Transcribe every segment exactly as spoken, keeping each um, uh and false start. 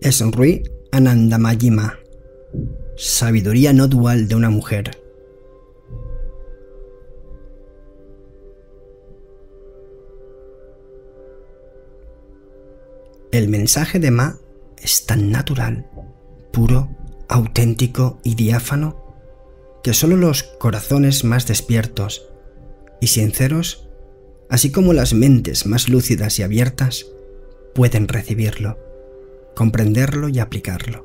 Sri Anandamayima. Sabiduría no dual de una mujer. El mensaje de Ma es tan natural, puro, auténtico y diáfano que solo los corazones más despiertos y sinceros, así como las mentes más lúcidas y abiertas, pueden recibirlo, comprenderlo y aplicarlo.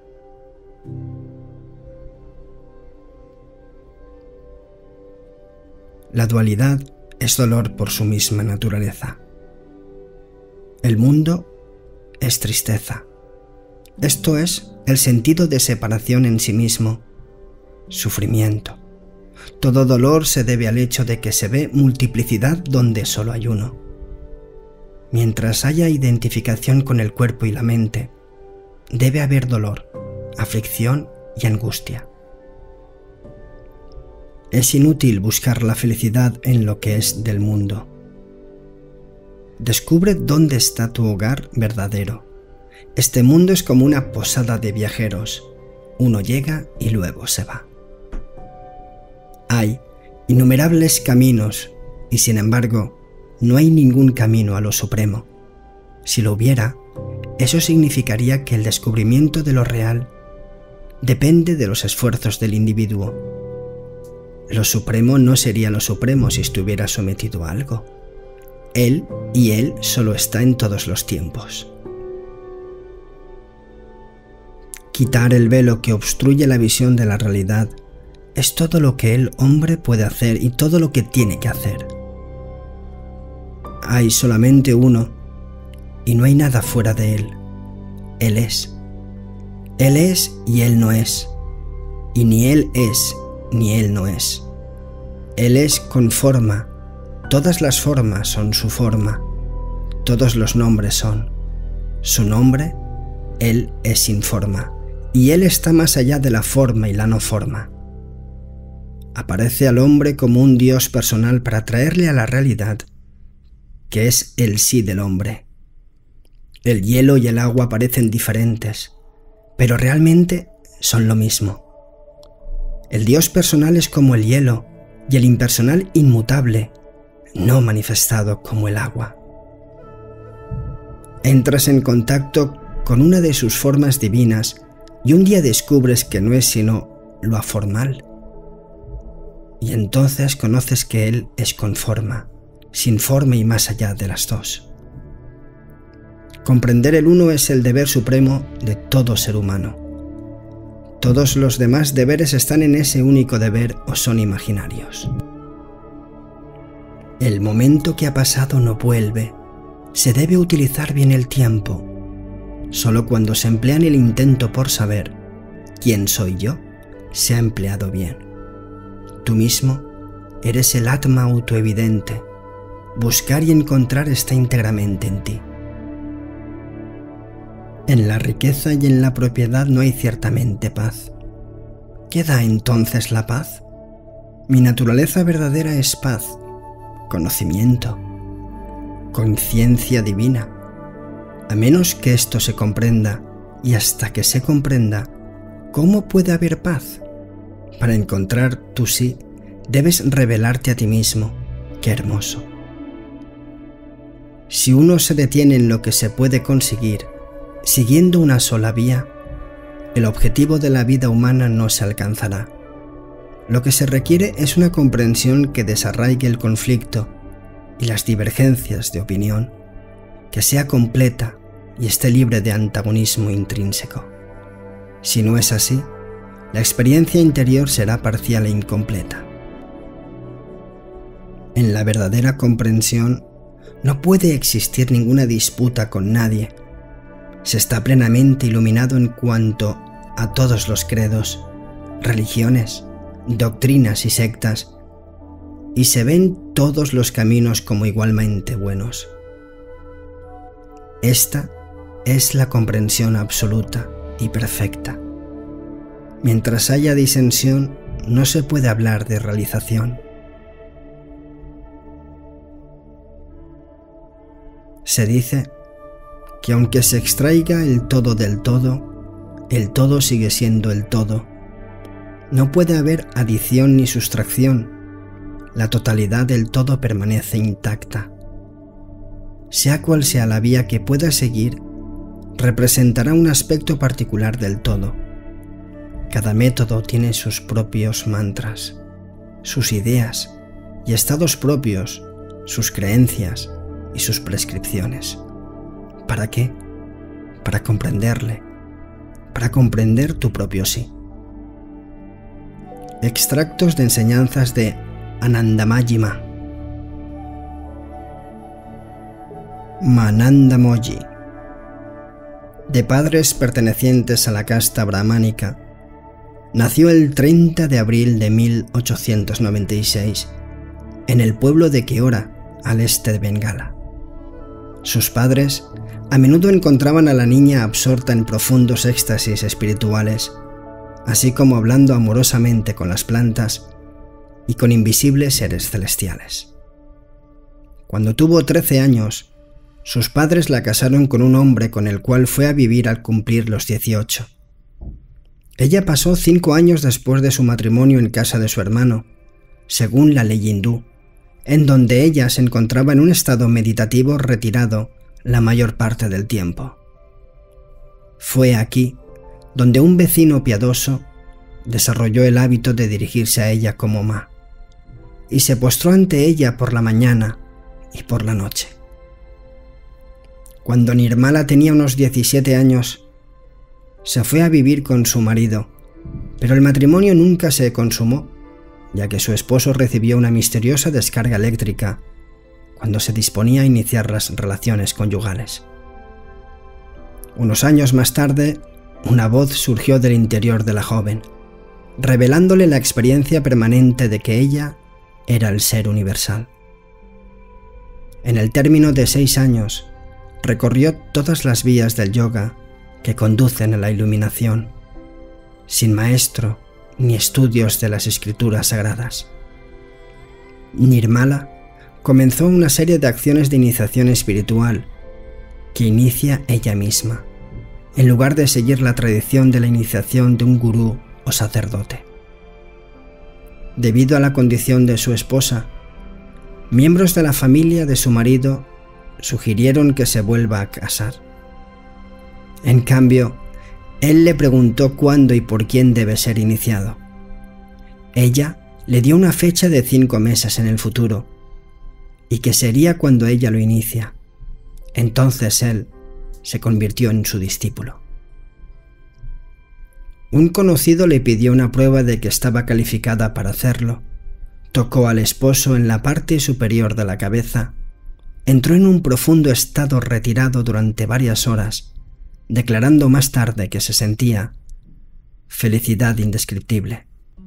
La dualidad es dolor por su misma naturaleza. El mundo es tristeza. Esto es el sentido de separación en sí mismo, sufrimiento. Todo dolor se debe al hecho de que se ve multiplicidad donde solo hay uno. Mientras haya identificación con el cuerpo y la mente, debe haber dolor, aflicción y angustia. Es inútil buscar la felicidad en lo que es del mundo. Descubre dónde está tu hogar verdadero. Este mundo es como una posada de viajeros. Uno llega y luego se va. Hay innumerables caminos y sin embargo no hay ningún camino a lo supremo. Si lo hubiera, eso significaría que el descubrimiento de lo real depende de los esfuerzos del individuo. Lo supremo no sería lo supremo si estuviera sometido a algo. Él y él solo está en todos los tiempos. Quitar el velo que obstruye la visión de la realidad es todo lo que el hombre puede hacer y todo lo que tiene que hacer. Hay solamente uno y no hay nada fuera de él. Él es. Él es y él no es. Y ni él es ni él no es. Él es con forma. Todas las formas son su forma. Todos los nombres son su nombre. Él es sin forma. Y él está más allá de la forma y la no forma. Aparece al hombre como un Dios personal para traerle a la realidad, que es el sí del hombre. El hielo y el agua parecen diferentes, pero realmente son lo mismo. El Dios personal es como el hielo y el impersonal inmutable, no manifestado como el agua. Entras en contacto con una de sus formas divinas y un día descubres que no es sino lo aformal. Y entonces conoces que Él es con forma, sin forma y más allá de las dos. Comprender el uno es el deber supremo de todo ser humano. Todos los demás deberes están en ese único deber o son imaginarios. El momento que ha pasado no vuelve. Se debe utilizar bien el tiempo. Solo cuando se emplea en el intento por saber quién soy yo, se ha empleado bien. Tú mismo eres el Atma autoevidente. Buscar y encontrar está íntegramente en ti. En la riqueza y en la propiedad no hay ciertamente paz. ¿Qué da entonces la paz? Mi naturaleza verdadera es paz, conocimiento, conciencia divina. A menos que esto se comprenda, y hasta que se comprenda, ¿cómo puede haber paz? Para encontrar tu sí, debes revelarte a ti mismo. ¡Qué hermoso! Si uno se detiene en lo que se puede conseguir, siguiendo una sola vía, el objetivo de la vida humana no se alcanzará. Lo que se requiere es una comprensión que desarraigue el conflicto y las divergencias de opinión, que sea completa y esté libre de antagonismo intrínseco. Si no es así, la experiencia interior será parcial e incompleta. En la verdadera comprensión no puede existir ninguna disputa con nadie. Se está plenamente iluminado en cuanto a todos los credos, religiones, doctrinas y sectas, y se ven todos los caminos como igualmente buenos. Esta es la comprensión absoluta y perfecta. Mientras haya disensión, no se puede hablar de realización. Se dice que aunque se extraiga el todo del todo, el todo sigue siendo el todo. No puede haber adición ni sustracción. La totalidad del todo permanece intacta. Sea cual sea la vía que pueda seguir, representará un aspecto particular del todo. Cada método tiene sus propios mantras, sus ideas y estados propios, sus creencias y sus prescripciones. ¿Para qué? Para comprenderle, para comprender tu propio sí. Extractos de enseñanzas de Anandamayima. Manandamoyi. De padres pertenecientes a la casta brahmánica, nació el treinta de abril de mil ochocientos noventa y seis en el pueblo de Keora, al este de Bengala. Sus padres a menudo encontraban a la niña absorta en profundos éxtasis espirituales, así como hablando amorosamente con las plantas y con invisibles seres celestiales. Cuando tuvo trece años, sus padres la casaron con un hombre con el cual fue a vivir al cumplir los dieciocho. Ella pasó cinco años después de su matrimonio en casa de su hermano, según la ley hindú, en donde ella se encontraba en un estado meditativo retirado la mayor parte del tiempo. Fue aquí donde un vecino piadoso desarrolló el hábito de dirigirse a ella como ma, y se postró ante ella por la mañana y por la noche. Cuando Nirmala tenía unos diecisiete años, se fue a vivir con su marido, pero el matrimonio nunca se consumó, ya que su esposo recibió una misteriosa descarga eléctrica cuando se disponía a iniciar las relaciones conyugales. Unos años más tarde, una voz surgió del interior de la joven, revelándole la experiencia permanente de que ella era el ser universal. En el término de seis años, recorrió todas las vías del yoga que conducen a la iluminación, sin maestro ni estudios de las escrituras sagradas. Nirmala comenzó una serie de acciones de iniciación espiritual que inicia ella misma, en lugar de seguir la tradición de la iniciación de un gurú o sacerdote. Debido a la condición de su esposa, miembros de la familia de su marido sugirieron que se vuelva a casar. En cambio, él le preguntó cuándo y por quién debe ser iniciado. Ella le dio una fecha de cinco meses en el futuro, y que sería cuando ella lo inicia. Entonces él se convirtió en su discípulo. Un conocido le pidió una prueba de que estaba calificada para hacerlo, tocó al esposo en la parte superior de la cabeza, entró en un profundo estado retirado durante varias horas, declarando más tarde que se sentía felicidad indescriptible.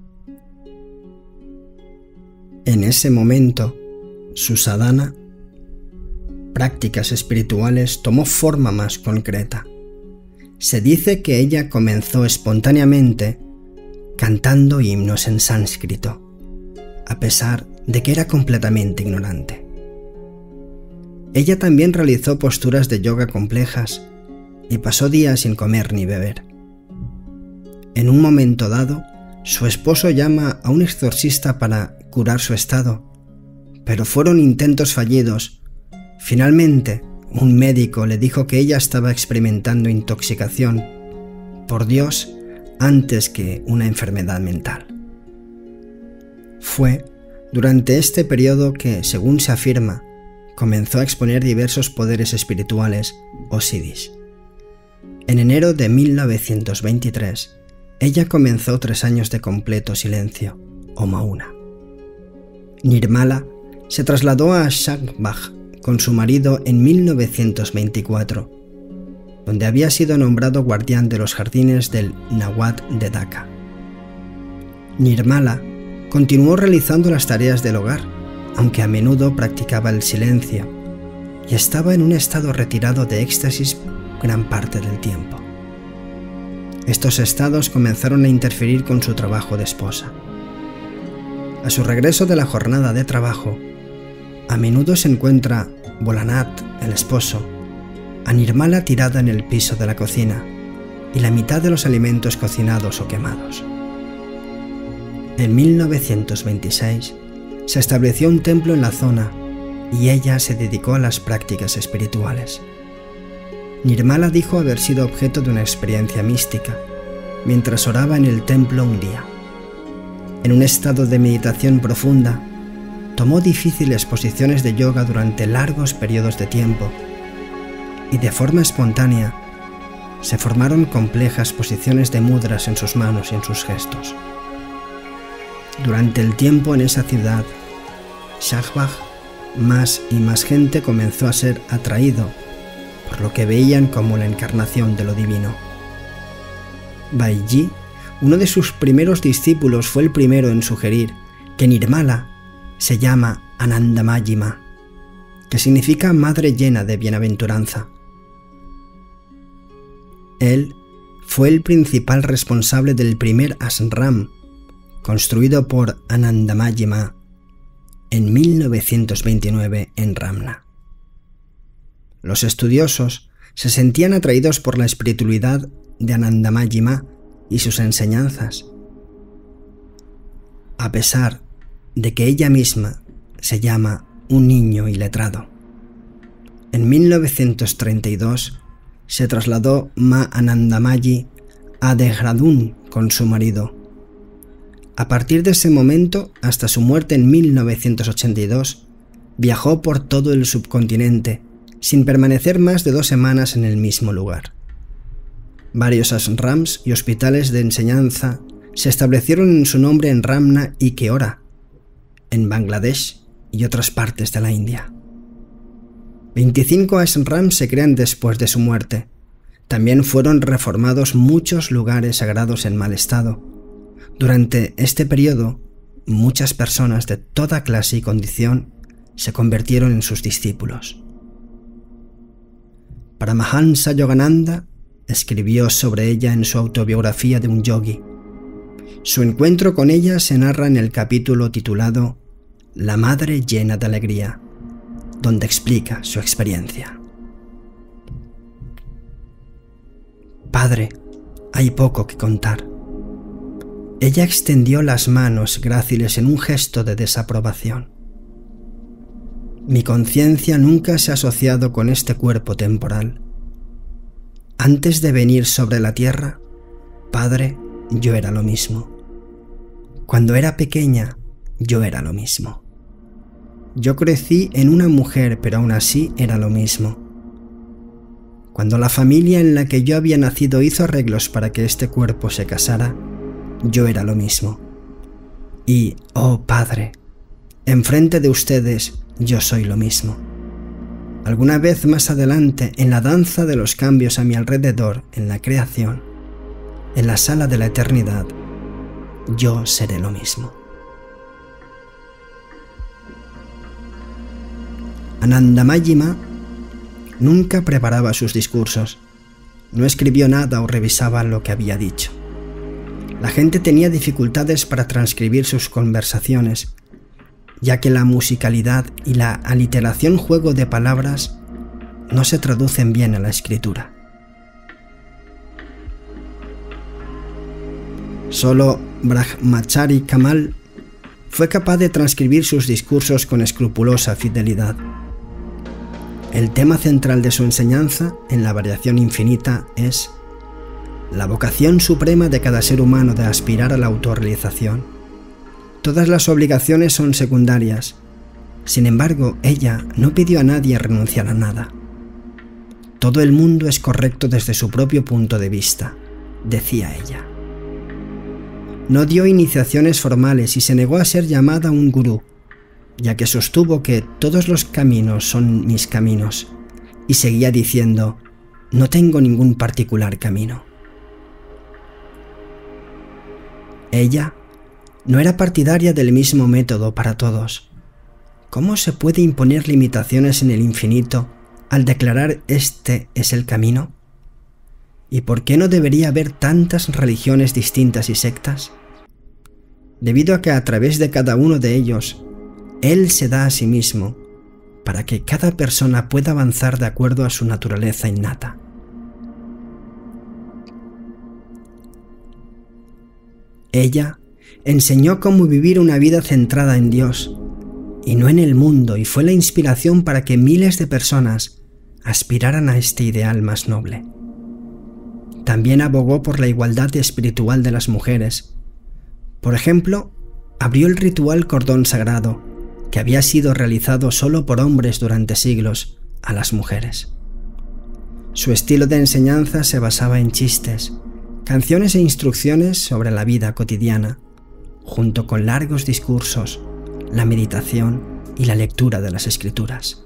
En ese momento, su sadhana, prácticas espirituales, tomó forma más concreta. Se dice que ella comenzó espontáneamente cantando himnos en sánscrito, a pesar de que era completamente ignorante. Ella también realizó posturas de yoga complejas y pasó días sin comer ni beber. En un momento dado, su esposo llama a un exorcista para curar su estado, pero fueron intentos fallidos. Finalmente, un médico le dijo que ella estaba experimentando intoxicación por Dios antes que una enfermedad mental. Fue durante este periodo que, según se afirma, comenzó a exponer diversos poderes espirituales o siddhis. En enero de mil novecientos veintitrés, ella comenzó tres años de completo silencio, o mauna. Nirmala se trasladó a Shambhaj con su marido en mil novecientos veinticuatro, donde había sido nombrado guardián de los jardines del Nawad de Dhaka. Nirmala continuó realizando las tareas del hogar, aunque a menudo practicaba el silencio, y estaba en un estado retirado de éxtasis gran parte del tiempo. Estos estados comenzaron a interferir con su trabajo de esposa. A su regreso de la jornada de trabajo, a menudo se encuentra Volanat, el esposo, a Nirmala tirada en el piso de la cocina y la mitad de los alimentos cocinados o quemados. En mil novecientos veintiséis se estableció un templo en la zona y ella se dedicó a las prácticas espirituales. Nirmala dijo haber sido objeto de una experiencia mística mientras oraba en el templo un día. En un estado de meditación profunda, tomó difíciles posiciones de yoga durante largos periodos de tiempo y de forma espontánea se formaron complejas posiciones de mudras en sus manos y en sus gestos. Durante el tiempo en esa ciudad, Shahbaz, más y más gente comenzó a ser atraído por lo que veían como la encarnación de lo divino. Baiji, uno de sus primeros discípulos, fue el primero en sugerir que Nirmala se llama Anandamayima, que significa madre llena de bienaventuranza. Él fue el principal responsable del primer ashram, construido por Anandamayima en mil novecientos veintinueve en Ramna. Los estudiosos se sentían atraídos por la espiritualidad de Anandamayima y sus enseñanzas, a pesar de que ella misma se llama un niño iletrado. En mil novecientos treinta y dos se trasladó Ma Anandamayi a Dehradún con su marido. A partir de ese momento, hasta su muerte en mil novecientos ochenta y dos, viajó por todo el subcontinente, sin permanecer más de dos semanas en el mismo lugar. Varios ashrams y hospitales de enseñanza se establecieron en su nombre en Ramna y Keora, en Bangladesh y otras partes de la India. veinticinco ashrams se crean después de su muerte. También fueron reformados muchos lugares sagrados en mal estado. Durante este periodo, muchas personas de toda clase y condición se convirtieron en sus discípulos. Paramahansa Yogananda escribió sobre ella en su autobiografía de un yogi. Su encuentro con ella se narra en el capítulo titulado La Madre Llena de Alegría, donde explica su experiencia. Padre, hay poco que contar. Ella extendió las manos gráciles en un gesto de desaprobación. Mi conciencia nunca se ha asociado con este cuerpo temporal. Antes de venir sobre la tierra, Padre, yo era lo mismo. Cuando era pequeña, yo era lo mismo. Yo crecí en una mujer, pero aún así era lo mismo. Cuando la familia en la que yo había nacido hizo arreglos para que este cuerpo se casara, yo era lo mismo. Y, oh Padre, enfrente de ustedes yo soy lo mismo. Alguna vez más adelante, en la danza de los cambios a mi alrededor, en la creación, en la sala de la eternidad, yo seré lo mismo. Anandamayima nunca preparaba sus discursos, no escribió nada o revisaba lo que había dicho. La gente tenía dificultades para transcribir sus conversaciones, ya que la musicalidad y la aliteración juego de palabras no se traducen bien a la escritura. Solo Brahmachari Kamal fue capaz de transcribir sus discursos con escrupulosa fidelidad. El tema central de su enseñanza, en la variación infinita, es la vocación suprema de cada ser humano de aspirar a la autorrealización. Todas las obligaciones son secundarias. Sin embargo, ella no pidió a nadie renunciar a nada. Todo el mundo es correcto desde su propio punto de vista, decía ella. No dio iniciaciones formales y se negó a ser llamada un gurú, ya que sostuvo que todos los caminos son mis caminos, y seguía diciendo, no tengo ningún particular camino. Ella no era partidaria del mismo método para todos. ¿Cómo se puede imponer limitaciones en el infinito al declarar este es el camino? ¿Y por qué no debería haber tantas religiones distintas y sectas? Debido a que a través de cada uno de ellos, Él se da a sí mismo, para que cada persona pueda avanzar de acuerdo a su naturaleza innata. Ella enseñó cómo vivir una vida centrada en Dios y no en el mundo, y fue la inspiración para que miles de personas aspiraran a este ideal más noble. También abogó por la igualdad espiritual de las mujeres. Por ejemplo, abrió el ritual cordón sagrado, que había sido realizado solo por hombres durante siglos, a las mujeres. Su estilo de enseñanza se basaba en chistes, canciones e instrucciones sobre la vida cotidiana, junto con largos discursos, la meditación y la lectura de las escrituras.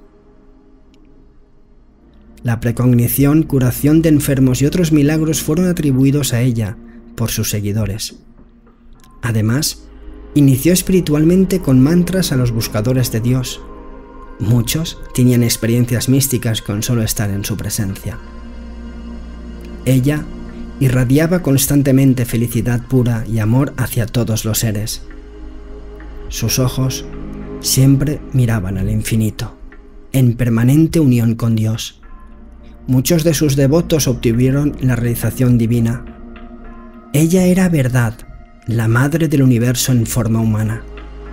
La precognición, curación de enfermos y otros milagros fueron atribuidos a ella por sus seguidores. Además, inició espiritualmente con mantras a los buscadores de Dios. Muchos tenían experiencias místicas con solo estar en su presencia. Ella irradiaba constantemente felicidad pura y amor hacia todos los seres. Sus ojos siempre miraban al infinito, en permanente unión con Dios. Muchos de sus devotos obtuvieron la realización divina. Ella era verdad, la madre del universo en forma humana.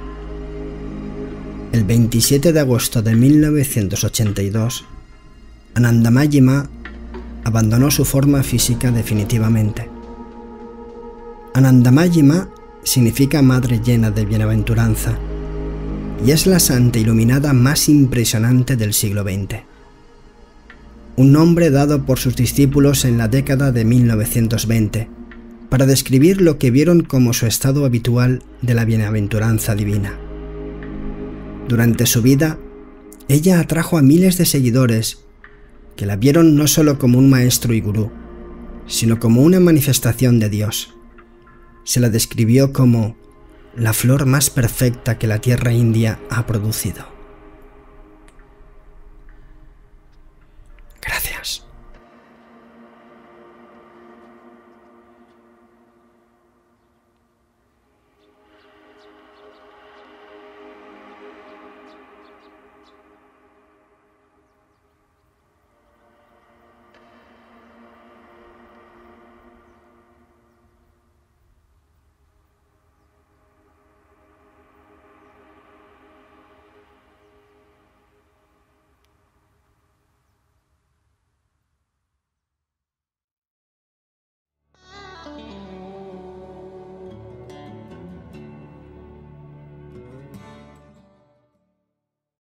El veintisiete de agosto de mil novecientos ochenta y dos, Anandamayi Ma abandonó su forma física definitivamente. Anandamayi Ma significa madre llena de bienaventuranza y es la santa iluminada más impresionante del siglo veinte. Un nombre dado por sus discípulos en la década de mil novecientos veinte para describir lo que vieron como su estado habitual de la bienaventuranza divina. Durante su vida, ella atrajo a miles de seguidores que la vieron no solo como un maestro y gurú, sino como una manifestación de Dios. Se la describió como la flor más perfecta que la tierra india ha producido.